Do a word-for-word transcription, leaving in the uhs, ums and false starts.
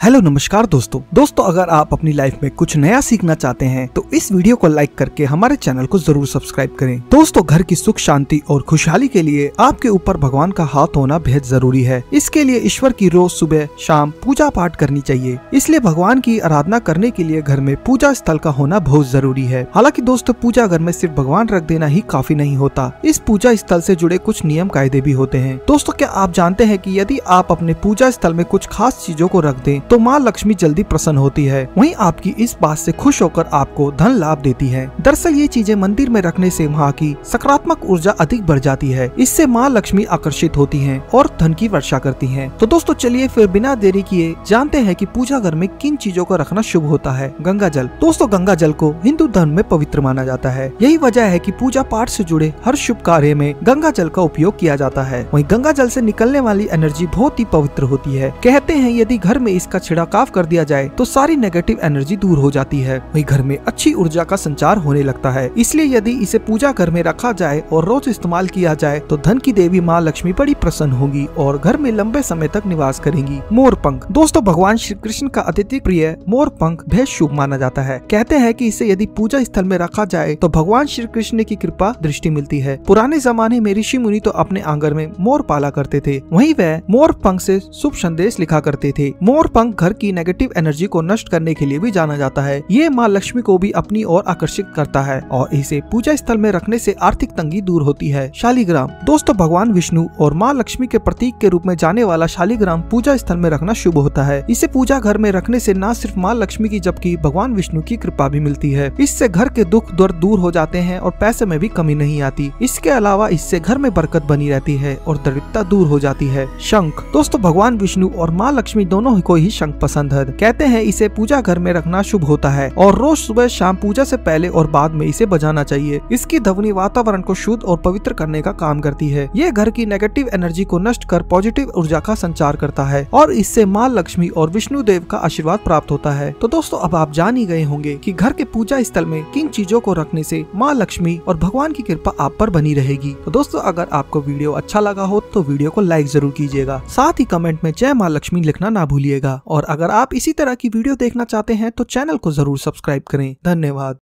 Hello नमस्कार दोस्तों दोस्तों अगर आप अपनी लाइफ में कुछ नया सीखना चाहते हैं तो इस वीडियो को लाइक करके हमारे चैनल को जरूर सब्सक्राइब करें। दोस्तों घर की सुख शांति और खुशहाली के लिए आपके ऊपर भगवान का हाथ होना बेहद जरूरी है। इसके लिए ईश्वर की रोज सुबह शाम पूजा पाठ करनी चाहिए। इसलिए भगवान की आराधना करने के लिए घर में पूजा स्थल का होना बहुत जरूरी है। हालांकि दोस्तों पूजा घर में सिर्फ भगवान रख देना ही काफी नहीं होता, इस पूजा स्थल से जुड़े कुछ नियम कायदे भी होते हैं। दोस्तों क्या आप जानते हैं कि यदि आप अपने पूजा स्थल में कुछ खास चीजों को रख दें तो माँ लक्ष्मी जल्दी प्रसन्न होती है। वहीं आपकी इस बात से खुश होकर आपको धन लाभ देती है। दरअसल ये चीजें मंदिर में रखने से वहाँ की सकारात्मक ऊर्जा अधिक बढ़ जाती है। इससे माँ लक्ष्मी आकर्षित होती हैं और धन की वर्षा करती हैं। तो दोस्तों चलिए फिर बिना देरी किए जानते हैं कि पूजा घर में किन चीजों को रखना शुभ होता है। गंगा जल। दोस्तों गंगा जल को हिंदू धर्म में पवित्र माना जाता है। यही वजह है कि पूजा पाठ से जुड़े हर शुभ कार्य में गंगा जल का उपयोग किया जाता है। वहीं गंगा जल से निकलने वाली एनर्जी बहुत ही पवित्र होती है। कहते हैं यदि घर में इसका छिड़काव कर दिया जाए तो सारी नेगेटिव एनर्जी दूर हो जाती है। वहीं घर में अच्छी ऊर्जा का संचार होने लगता है। इसलिए यदि इसे पूजा घर में रखा जाए और रोज इस्तेमाल किया जाए तो धन की देवी माँ लक्ष्मी बड़ी प्रसन्न होगी और घर में लंबे समय तक निवास करेंगी। मोर पंख। दोस्तों भगवान श्री कृष्ण का अत्यधिक प्रिय मोर पंख बेहद शुभ माना जाता है। कहते हैं कि इसे यदि पूजा स्थल में रखा जाए तो भगवान श्री कृष्ण की कृपा दृष्टि मिलती है। पुराने जमाने में ऋषि मुनि तो अपने आंगन में मोर पाला करते थे। वहीं वह मोर पंख से शुभ संदेश लिखा करते थे। मोर पंख घर की नेगेटिव एनर्जी को नष्ट करने के लिए भी जाना जाता है। ये माँ लक्ष्मी को भी अपनी ओर आकर्षित करता है और इसे पूजा स्थल में रखने से आर्थिक तंगी दूर होती है। शालिग्राम। दोस्तों भगवान विष्णु और माँ लक्ष्मी के प्रतीक के रूप में जाने वाला शालिग्राम पूजा स्थल में रखना शुभ होता है। इसे पूजा घर में रखने से न सिर्फ माँ लक्ष्मी की जबकि भगवान विष्णु की कृपा भी मिलती है। इससे घर के दुख दर्द दूर हो जाते हैं और पैसे में भी कमी नहीं आती। इसके अलावा इससे घर में बरकत बनी रहती है और दरिद्रता दूर हो जाती है। शंख। दोस्तों भगवान विष्णु और माँ लक्ष्मी दोनों को ही शंख पसंद है। कहते हैं इसे पूजा घर में रखना शुभ होता है और रोज सुबह शाम पूजा से पहले और बाद में इसे बजाना चाहिए। इसकी ध्वनि वातावरण को शुद्ध और पवित्र करने का काम करती है। ये घर की नेगेटिव एनर्जी को नष्ट कर पॉजिटिव ऊर्जा का संचार करता है और इससे माँ लक्ष्मी और विष्णु देव का आशीर्वाद प्राप्त होता है। तो दोस्तों अब आप जान ही गए होंगे कि घर के पूजा स्थल में किन चीजों को रखने से माँ लक्ष्मी और भगवान की कृपा आप पर बनी रहेगी। तो दोस्तों अगर आपको वीडियो अच्छा लगा हो तो वीडियो को लाइक जरूर कीजिएगा। साथ ही कमेंट में जय माँ लक्ष्मी लिखना ना भूलिएगा। और अगर आप इसी तरह की वीडियो देखना चाहते हैं तो चैनल को जरूर सब्सक्राइब करें। धन्यवाद।